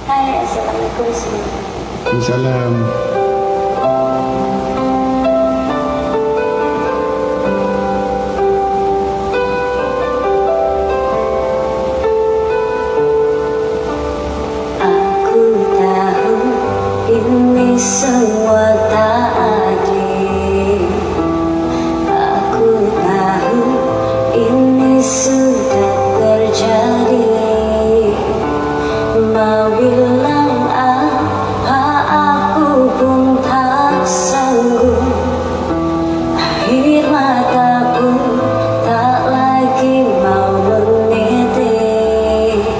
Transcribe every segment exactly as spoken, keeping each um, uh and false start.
Hai, Assalamualaikum. Waalaikumsalam. Aku tahu ini semua tak adil. Aku tahu ini sudah terjadi. Mau bilang apa aku pun tak sanggup. Air mata pun tak lagi mau menetes.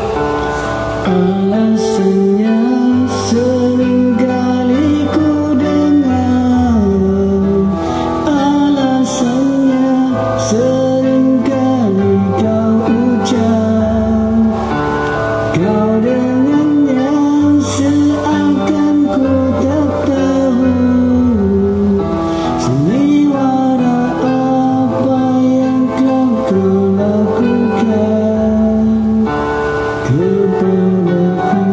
Alasannya seringkali ku dengar, alasannya seringkali kau ucap. Kau dengannya seakan ku tak tahu sandiwara apa yang telah kau lakukan kepadaku.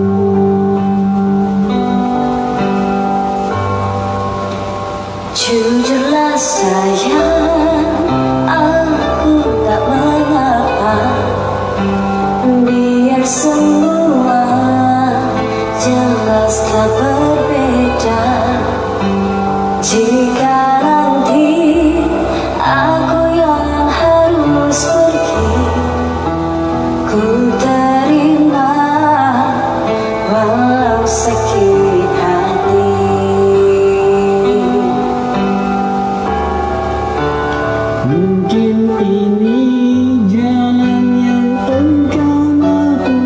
Jujurlah sayang, aku tak mengapa. Biar semua jelas tak berbeda. Jika nanti aku yang harus pergi, ku terima walau sakit hati. Mungkin ini jalan yang engkau mahu,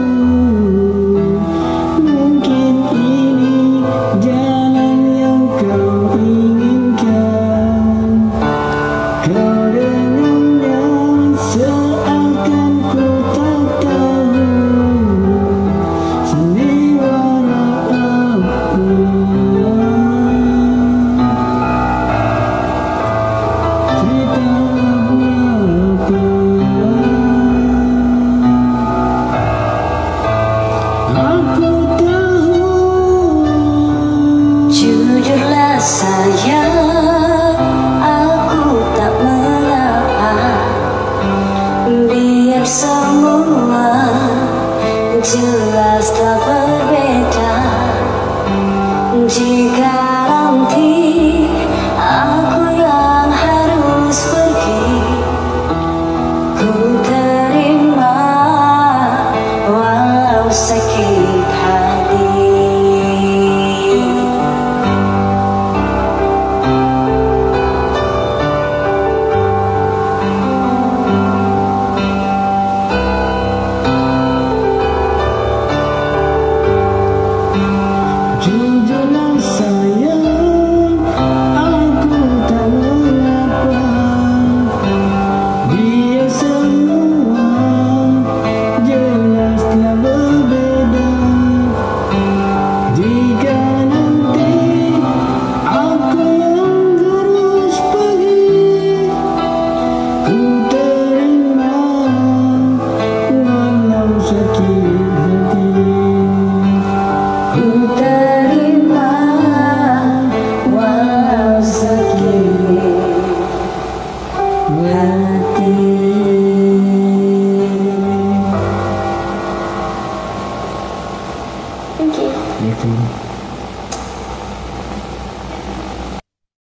mungkin ini jalan yang kau inginkan. Kau dengannya seakan ku tak tahu sandiwara apa. Jujurlah sayang, aku tak mengapa. Biar semua jelas tak berbeda. Jika nanti aku yang harus pergi, ku terima walau sakit hati. Jujurlah sayang, aku tak mengapa. Biar semua jelas telah berbeda. Jika nanti aku yang harus pergi, ku terima walau sakit hati. Ku terima walau sakit hati. Thank you. Itu.